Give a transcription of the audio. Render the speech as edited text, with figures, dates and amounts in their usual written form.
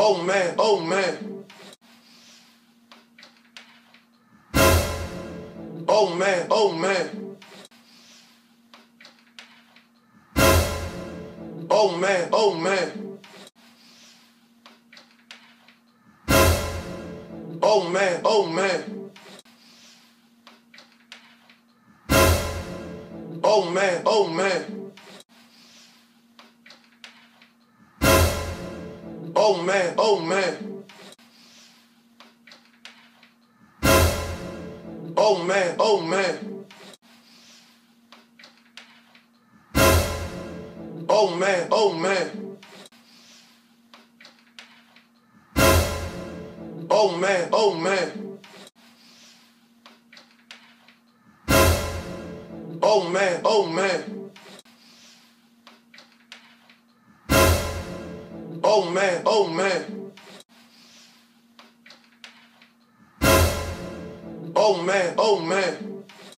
Oh man, oh man. Oh man, oh man. Oh man, oh man. Oh man, oh man. Oh man, oh man. Oh man, oh man. Oh man, oh man. Oh man, oh man. Oh man, oh man. Oh man, oh man. Oh man, oh man. Oh man, oh man.